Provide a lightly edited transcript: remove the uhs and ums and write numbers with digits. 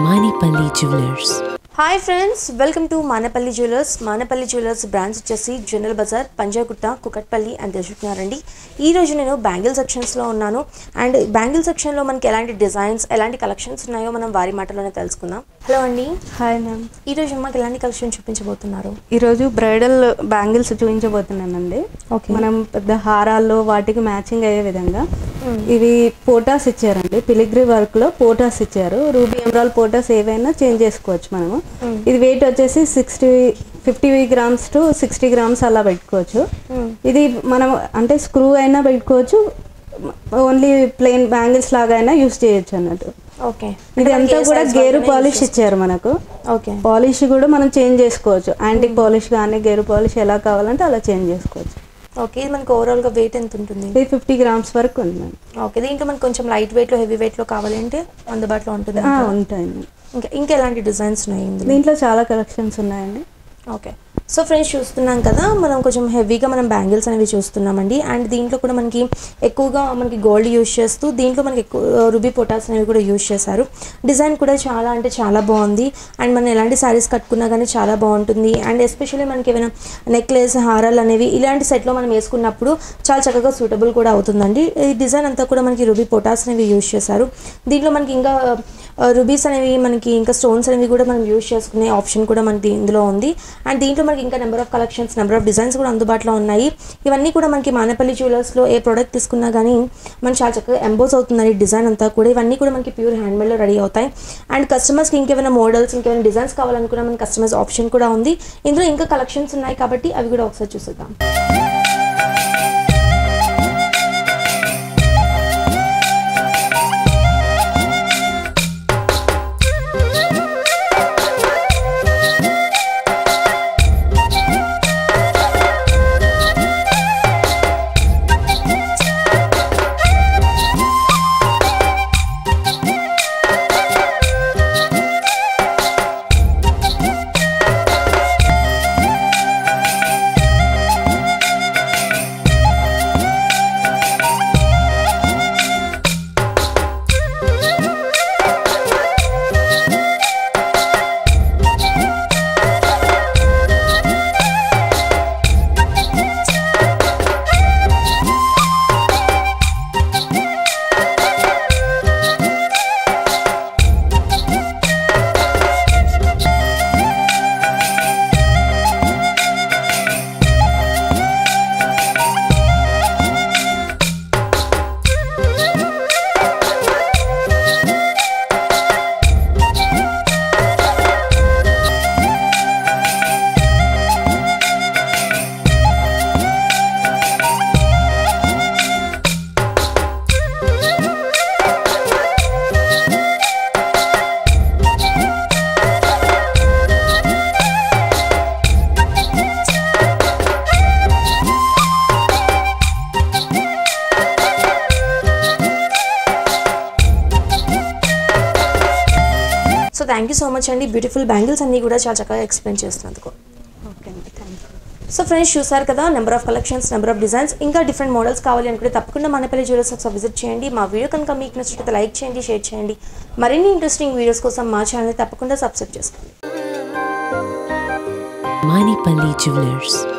Manepally Jewellers. Hi friends, welcome to Manepally Jewellers. Manepally Jewellers branch వచ్చేసి General Bazaar, Panjagutta, Kukatpally and తెలుసుకున్నారండి. ఈ రోజు నేను బ్యాంగిల్ సెక్షన్స్ లో ఉన్నాను అండ్ బ్యాంగిల్ సెక్షన్ లో మనకి ఎలాంటి డిజైన్స్, ఎలాంటి కలెక్షన్స్ ఉన్నాయో మనం వారి మాటలోనే తెలుసుకుందాం. హలో అండి. Hi ma'am. ఈ రోజు మనకి ఎలాంటి కలెక్షన్ చూపించబోతున్నారు? ఈ రోజు బ్రైడల్ బ్యాంగిల్స్ చూపించబోతున్నానండి. మనం పెద్ద హారాల్లో వాటికి మ్యాచింగ్ అయ్యే విధంగా ఇవి పోటాస్ ఇచ్చారండి. పిలిగ్రీ వర్క్ లో పోటాస్ ఇచ్చారు. రూబీ ఎమరాల్డ్ పోటాస్ ఏవైనా చేంజ్ చేసుకోవచ్చు మనము. ఇది వెయిట్ వచ్చేసి 50 grams to 60 grams అలా పెట్టుకోవచ్చు. ఇది మనం అంటే స్క్రూ అయినా పెట్టుకోవచ్చు, ఓన్లీ ప్లెయిన్ బ్యాంగిల్స్ లాగా అయినా యూస్ చేయొచ్చు అన్నట్టు. ఓకే. ఇది అంతా కూడా గేరు పాలిష్ ఇచ్చారు మనకు. ఓకే. పాలిష్ కూడా మనం చేంజ్ చేసుకోవచ్చు. యాంటిక్ పాలిష్ కానీ గేరు పాలిష్ ఎలా కావాలంటే అలా చేంజ్ చేసుకోవచ్చు. ఓకే. ఇది మనకి ఓవరాల్ గా వెయిట్ ఎంత ఉంటుంది? ఇది 50 grams వరకు ఉంది మ్యామ్. ఓకే. దీంట్లో మనకి కొంచెం లైట్ వెయిట్ లో, హెవీ వెయిట్ లో కావాలంటే అందుబాటులో ఉంటుంది. ఉంటాయండి. ఇంకా ఎలాంటి డిజైన్స్ ఉన్నాయి దీంట్లో? చాలా కలెక్షన్స్ ఉన్నాయండి. ఓకే. సో ఫ్రెండ్స్ చూస్తున్నాం కదా, మనం కొంచెం హెవీగా మనం బ్యాంగిల్స్ అనేవి చూస్తున్నామండి. అండ్ దీంట్లో కూడా మనకి ఎక్కువగా మనకి గోల్డ్ యూజ్ చేస్తూ దీంట్లో మనకి ఎక్కువ రూబీ పొటాస్ అనేవి కూడా యూజ్ చేశారు. డిజైన్ కూడా చాలా అంటే చాలా బాగుంది. అండ్ మనం ఎలాంటి శారీస్ కట్టుకున్నా కానీ చాలా బాగుంటుంది. అండ్ ఎస్పెషల్లీ మనకి ఏమైనా నెక్లెస్, హారాలు అనేవి ఇలాంటి సెట్లో మనం వేసుకున్నప్పుడు చాలా చక్కగా సూటబుల్ కూడా అవుతుందండి. ఈ డిజైన్ అంతా కూడా మనకి రూబీ పొటాస్ అనేవి యూజ్ చేశారు. దీంట్లో మనకి ఇంకా రూబీస్ అనేవి మనకి ఇంకా స్టోన్స్ అనేవి కూడా మనం యూజ్ చేసుకునే ఆప్షన్ కూడా మనకి ఇందులో ఉంది. అండ్ దీంట్లో మనకి ఇంకా number of collections, number of designs కూడా అందుబాటులో ఉన్నాయి. ఇవన్నీ కూడా మనకి మానేపల్లి జ్యువెలర్స్లో ఏ ప్రోడక్ట్ తీసుకున్నా కానీ మనకి చాలా చక్కగా ఎంబోస్ అవుతుందండి డిజైన్ అంతా కూడా. ఇవన్నీ కూడా మనకి ప్యూర్ హ్యాండ్మేడ్లో రెడీ అవుతాయి. అండ్ కస్టమర్స్కి ఇంకేమైనా మోడల్స్, ఇంకేమైనా డిజైన్స్ కావాలనుకున్నా మనకి కస్టమైజ్ ఆప్షన్ కూడా ఉంది. ఇందులో ఇంకా కలెక్షన్స్ ఉన్నాయి కాబట్టి అవి కూడా ఒకసారి చూసేద్దాం. So thank you so much అండి. బ్యూటిఫుల్ బ్యాంగిల్స్ అన్నీ కూడా చాలా చక్కగా ఎక్స్ప్లెయిన్ చేస్తున్నందుకు. ఓకే అండి, థ్యాంక్ యూ. సో ఫ్రెండ్స్ చూసారు కదా, number of collections, number of designs, ఇంకా డిఫరెంట్ మోడల్స్ కావాలి అనుకుంటే తప్పకుండా మానేపల్లి జ్యువెలర్స్ ఒకసారి విజిట్ చేయండి. మా వీడియో కనుక మీకు నచ్చితే లైక్ చేయండి, షేర్ చేయండి. మరిన్ని ఇంట్రెస్టింగ్ వీడియోస్ కోసం మా ఛానల్ని తప్పకుండా సబ్స్క్రైబ్ చేసుకోండి. Manepally Jewellers.